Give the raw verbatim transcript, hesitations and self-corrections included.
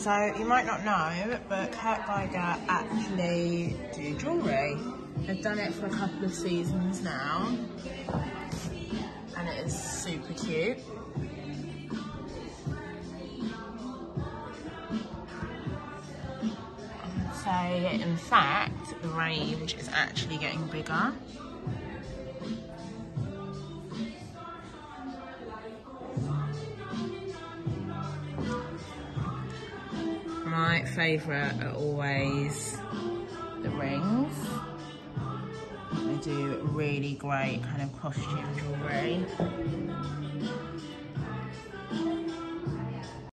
So you might not know, but Kurt Geiger actually do jewellery. They've done it for a couple of seasons now, and it is super cute. I'd say, in fact, the range is actually getting bigger. My favourite are always the rings. They do really great kind of costume jewellery.